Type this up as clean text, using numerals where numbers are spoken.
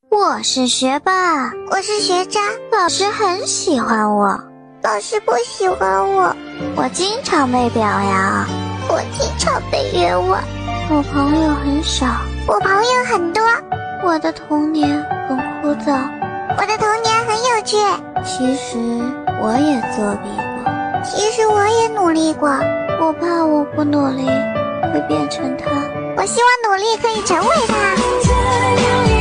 我是学霸， 我是学渣， 老师很喜欢我， 老师不喜欢我， 我经常被表扬， 我经常被冤枉， 我朋友很少， 我朋友很多， 我的童年很枯燥， 我的童年很有趣。 其实我也作弊过， 其实我也努力过， 我怕我不努力会变成他， 我希望努力可以成为他。